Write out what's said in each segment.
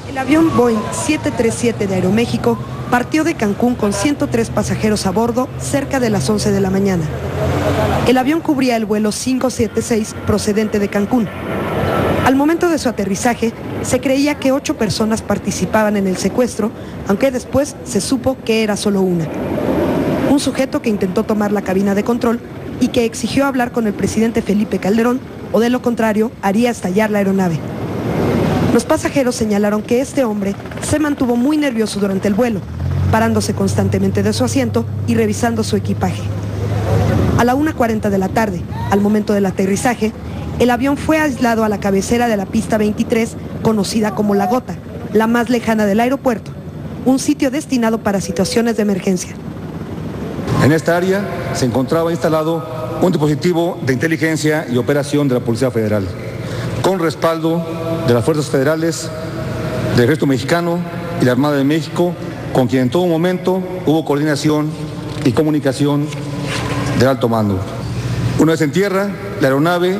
El avión Boeing 737 de Aeroméxico partió de Cancún con 103 pasajeros a bordo cerca de las 11 de la mañana. El avión cubría el vuelo 576 procedente de Cancún. Al momento de su aterrizaje, se creía que 8 personas participaban en el secuestro, aunque después se supo que era solo una. Un sujeto que intentó tomar la cabina de control y que exigió hablar con el presidente Felipe Calderón, o de lo contrario, haría estallar la aeronave. Los pasajeros señalaron que este hombre se mantuvo muy nervioso durante el vuelo, parándose constantemente de su asiento y revisando su equipaje. A la 1:40 de la tarde, al momento del aterrizaje, el avión fue aislado a la cabecera de la pista 23, conocida como La Gota, la más lejana del aeropuerto, un sitio destinado para situaciones de emergencia. En esta área se encontraba instalado un dispositivo de inteligencia y operación de la Policía Federal, con respaldo de las Fuerzas Federales, del Ejército Mexicano y la Armada de México, con quien en todo momento hubo coordinación y comunicación de alto mando. Una vez en tierra, la aeronave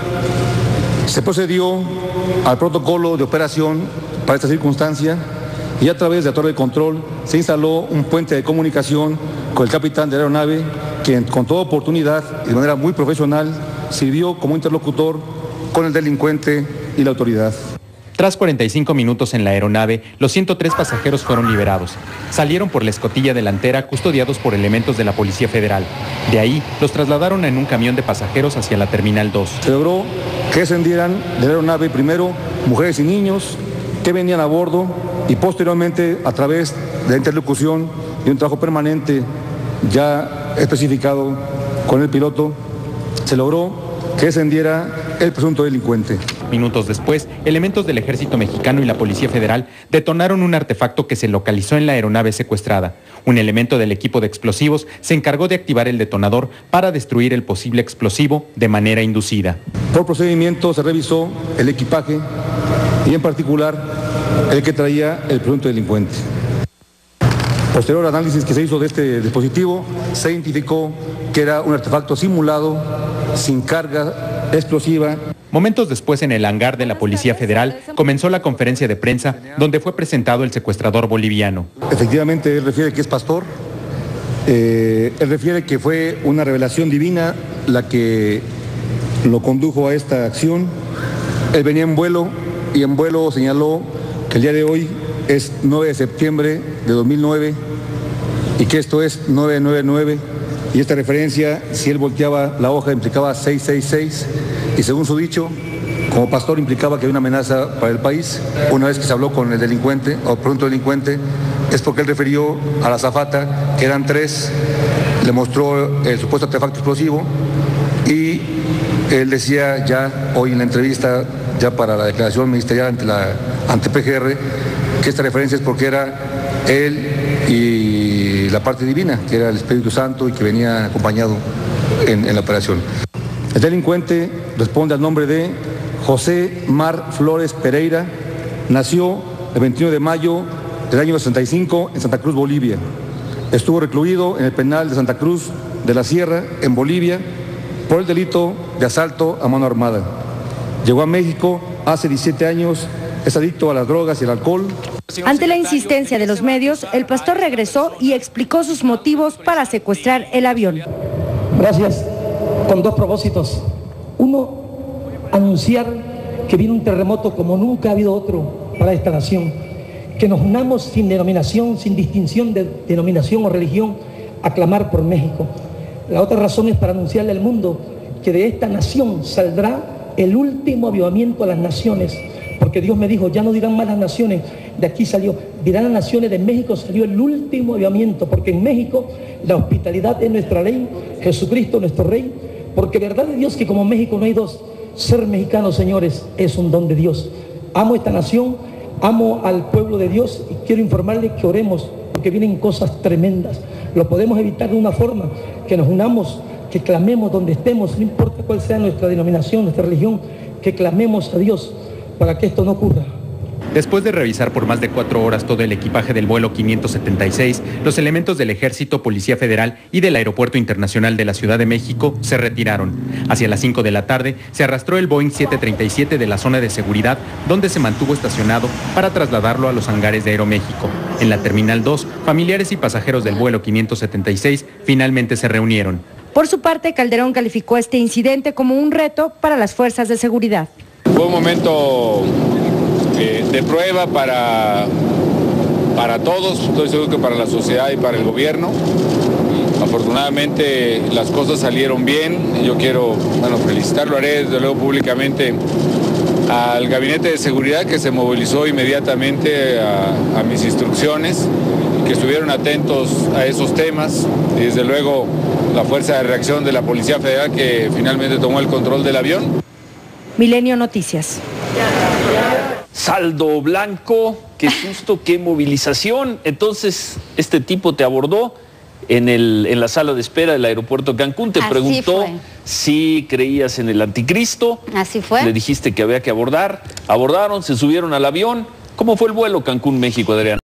se procedió al protocolo de operación para esta circunstancia y a través de la torre de control se instaló un puente de comunicación con el capitán de la aeronave, quien con toda oportunidad y de manera muy profesional sirvió como interlocutor con el delincuente y la autoridad. Tras 45 minutos en la aeronave, los 103 pasajeros fueron liberados. Salieron por la escotilla delantera custodiados por elementos de la Policía Federal. De ahí, los trasladaron en un camión de pasajeros hacia la Terminal 2. Se logró que descendieran de la aeronave primero mujeres y niños que venían a bordo y posteriormente, a través de la interlocución y un trabajo permanente ya especificado con el piloto, se logró que descendiera el presunto delincuente. Minutos después, elementos del Ejército Mexicano y la Policía Federal detonaron un artefacto que se localizó en la aeronave secuestrada. Un elemento del equipo de explosivos se encargó de activar el detonador para destruir el posible explosivo de manera inducida. Por procedimiento se revisó el equipaje y en particular el que traía el presunto delincuente. Posterior análisis que se hizo de este dispositivo, se identificó que era un artefacto simulado, sin carga explosiva. Momentos después, en el hangar de la Policía Federal, comenzó la conferencia de prensa donde fue presentado el secuestrador boliviano. Efectivamente, él refiere que es pastor. Él refiere que fue una revelación divina la que lo condujo a esta acción. Él venía en vuelo y en vuelo señaló que el día de hoy es 9 de septiembre de 2009 y que esto es 999. Y esta referencia, si él volteaba la hoja, implicaba 666, y según su dicho, como pastor implicaba que había una amenaza para el país. Una vez que se habló con el delincuente, o pronto delincuente, es porque él refirió a la azafata, que eran 3, le mostró el supuesto artefacto explosivo, y él decía ya hoy en la entrevista, ya para la declaración ministerial ante PGR, que esta referencia es porque era él y la parte divina, que era el Espíritu Santo y que venía acompañado en la operación. El delincuente responde al nombre de José Mar Flores Pereira. Nació el 21 de mayo del año 65 en Santa Cruz, Bolivia. Estuvo recluido en el penal de Santa Cruz de la Sierra, en Bolivia, por el delito de asalto a mano armada. Llegó a México hace 17 años, es adicto a las drogas y el alcohol. Ante la insistencia de los medios, el pastor regresó y explicó sus motivos para secuestrar el avión. Gracias, con 2 propósitos. Uno, anunciar que viene un terremoto como nunca ha habido otro para esta nación. Que nos unamos sin denominación, sin distinción de denominación o religión, a clamar por México. La otra razón es para anunciarle al mundo que de esta nación saldrá el último avivamiento a las naciones. Porque Dios me dijo, ya no dirán más las naciones, de aquí salió, dirán las naciones, de México salió el último avivamiento, porque en México la hospitalidad es nuestra ley, Jesucristo nuestro Rey, porque verdad de Dios que como México no hay dos, ser mexicano, señores, es un don de Dios. Amo esta nación, amo al pueblo de Dios y quiero informarles que oremos, porque vienen cosas tremendas. Lo podemos evitar de una forma, que nos unamos, que clamemos donde estemos, no importa cuál sea nuestra denominación, nuestra religión, que clamemos a Dios para que esto no ocurra. Después de revisar por más de 4 horas todo el equipaje del vuelo 576, los elementos del Ejército, Policía Federal y del Aeropuerto Internacional de la Ciudad de México se retiraron. Hacia las 5 de la tarde se arrastró el Boeing 737 de la zona de seguridad, donde se mantuvo estacionado para trasladarlo a los hangares de Aeroméxico. En la Terminal 2, familiares y pasajeros del vuelo 576 finalmente se reunieron. Por su parte, Calderón calificó este incidente como un reto para las fuerzas de seguridad. Fue un momento de prueba para todos, estoy seguro que para la sociedad y para el gobierno. Afortunadamente las cosas salieron bien. Yo quiero, felicitarlo, haré desde luego públicamente al Gabinete de Seguridad, que se movilizó inmediatamente a mis instrucciones, que estuvieron atentos a esos temas, y desde luego la fuerza de reacción de la Policía Federal, que finalmente tomó el control del avión. Milenio Noticias. Saldo blanco, qué susto, qué movilización. Entonces, este tipo te abordó en la sala de espera del aeropuerto de Cancún, te preguntó si creías en el anticristo. Así fue. Le dijiste que había que abordar. Abordaron, se subieron al avión. ¿Cómo fue el vuelo Cancún, México, Adriana?